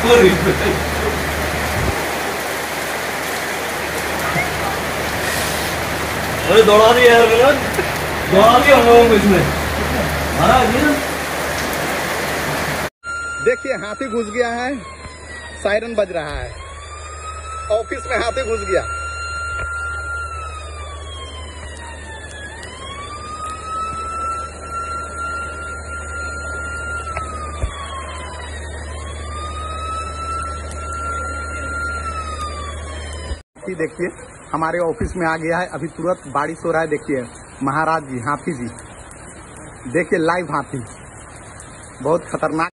अरे दौड़ा दिया यार, मिलन दौड़ा दिया हम लोगों को इसमें। देखिए हाथी घुस गया है, सायरन बज रहा है, ऑफिस में हाथी घुस गया। देखिए हमारे ऑफिस में आ गया है, अभी तुरंत बारिश हो रहा है। देखिए महाराज जी, हाथी जी, देखिए लाइव हाथी, बहुत खतरनाक।